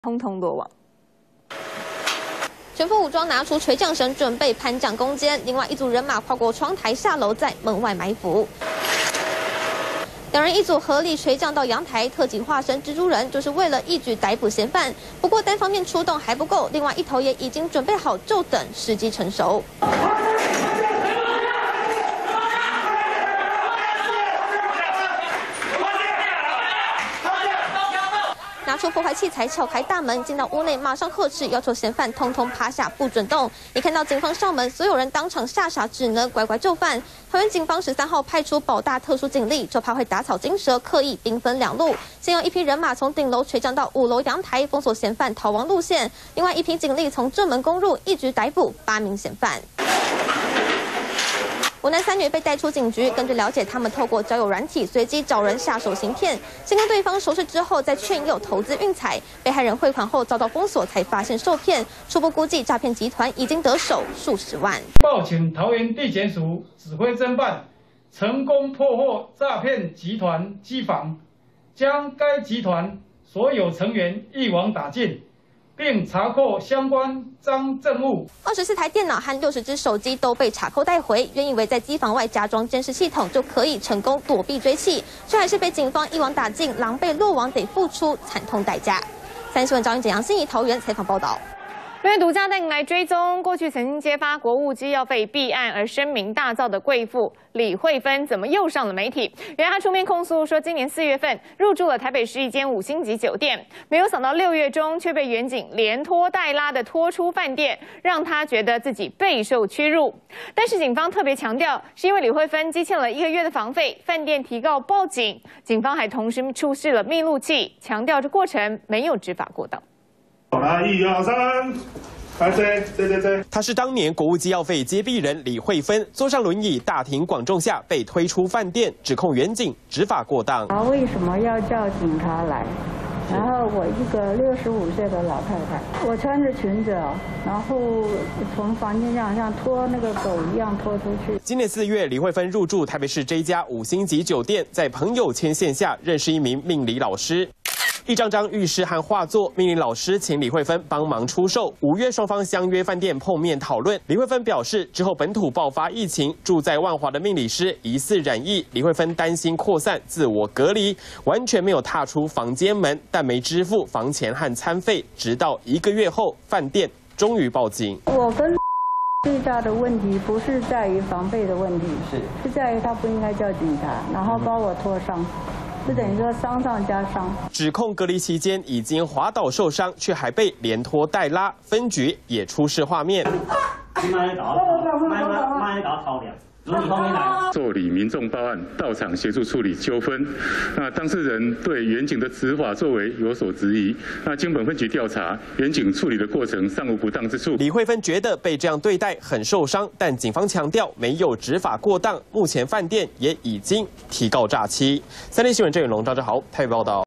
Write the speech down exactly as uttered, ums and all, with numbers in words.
通通落网。 全副武装拿出垂降绳，准备攀降攻坚。另外一组人马跨过窗台下楼，在门外埋伏。两人一组合力垂降到阳台，特警化身蜘蛛人，就是为了一举逮捕嫌犯。不过单方面出动还不够，另外一头也已经准备好，就等时机成熟。 拿出破坏器材撬开大门，进到屋内，马上呵斥，要求嫌犯通通趴下，不准动。一看到警方上门，所有人当场吓傻，只能乖乖就范。桃园警方十三号派出保大特殊警力，就怕会打草惊蛇，刻意兵分两路，先用一批人马从顶楼垂降到五楼阳台，封锁嫌犯逃亡路线；另外一批警力从正门攻入，一举逮捕八名嫌犯。 五男三女被带出警局，根据了解，他们透过交友软体随机找人下手行骗，先跟对方熟识之后，再劝诱投资运彩。被害人汇款后遭到封锁，才发现受骗。初步估计，诈骗集团已经得手数十万。 报请桃园地检署指挥侦办，成功破获诈骗集团机房，将该集团所有成员一网打尽。 并查扣相关赃证物， 二十四台电脑和六十只手机都被查扣带回。原以为在机房外加装监视系统就可以成功躲避追缉，却还是被警方一网打尽，狼狈落网，得付出惨痛代价。三新闻赵英简、杨欣怡桃园采访报道。 因为独家带您来追踪过去曾经揭发国务机要费弊案而声名大噪的贵妇李慧芬，怎么又上了媒体？原来她出面控诉说，今年四月份入住了台北市一间五星级酒店，没有想到六月中却被远警连拖带拉的拖出饭店，让她觉得自己备受屈辱。但是警方特别强调，是因为李慧芬积欠了一个月的房费，饭店提告报警，警方还同时出示了密录器，强调这过程没有执法过当。 来，一二三，来追追追追！ 他是当年国务机要费接弊人李慧芬，坐上轮椅，大庭广众下被推出饭店，指控远警执法过当。 啊，为什么要叫警察来？然后我一个六十五岁的老太太，我穿着裙子哦，然后从房间这样像拖那个狗一样拖出去。 今年四月，李慧芬入住台北市这家五星级酒店，在朋友牵线下认识一名命理老师。 一张张玉饰和画作，命理老师请李慧芬帮忙出售。五月双方相约饭店碰面讨论。李慧芬表示，之后本土爆发疫情，住在万华的命理师疑似染疫，李慧芬担心扩散，自我隔离，完全没有踏出房间门，但没支付房钱和餐费。直到一个月后，饭店终于报警。 我跟最大的问题不是在于防备的问题，是是在于他不应该叫警察，然后把我拖上。 就等于说伤上加伤。 指控隔离期间已经滑倒受伤，却还被连拖带拉，分局也出示画面。 受理民众报案，到场协助处理纠纷。那当事人对远警的执法作为有所质疑。那经本分局调查，远警处理的过程尚无不当之处。 李慧芬觉得被这样对待很受伤，但警方强调没有执法过当。目前饭店也已经提告诈欺。三立新闻郑远龙、张志豪台北报道。